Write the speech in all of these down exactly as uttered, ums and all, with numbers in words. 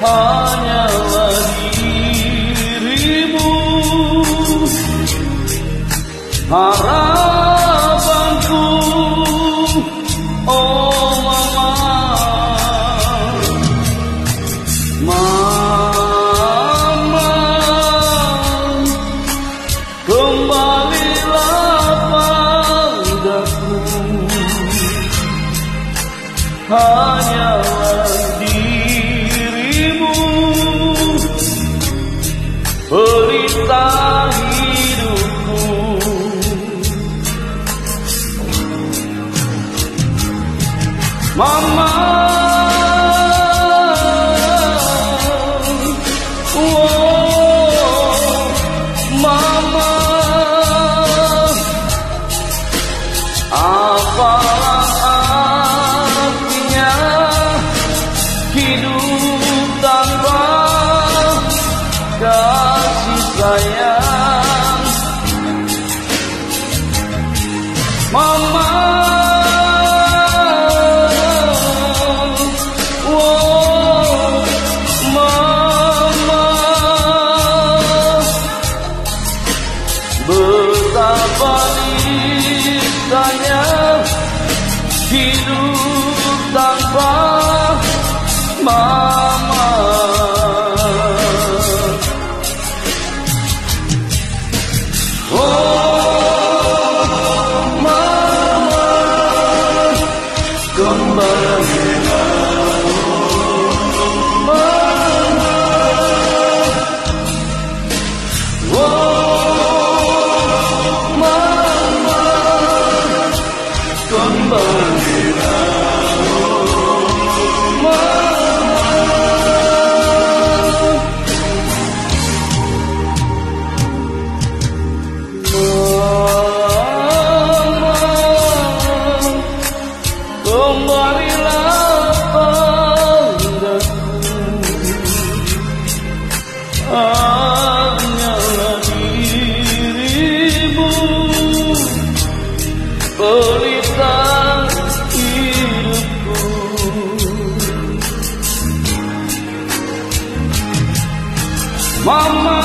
hanyalah dirimu, harapanku, oh mama. Mama, kembalilah padaku, hanyalah dirimu, pelita hidupku. Mama, oh mama, apalah artinya hidup tanpa kasih sayang. Mama, oh mama, betapa indahnya hidup tanpa mama. Oh mama, kembalilah mama. Oh mama, kembalilah mama. Kembalilah padaku, hanyalah dirimu, pelita hidupku. Mama,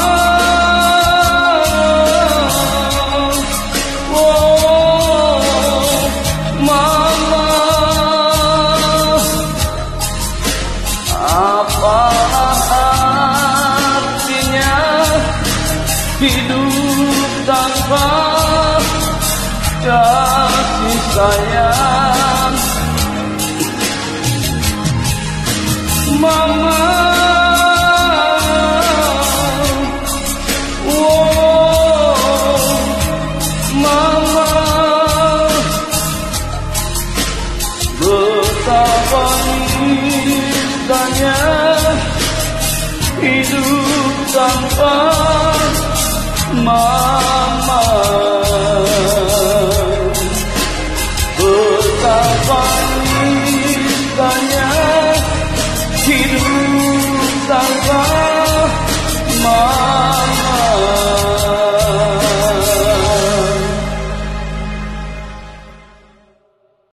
hidup tanpa kasih sayang. Mama, oh mama, betapa indahnya hidup tanpa mama.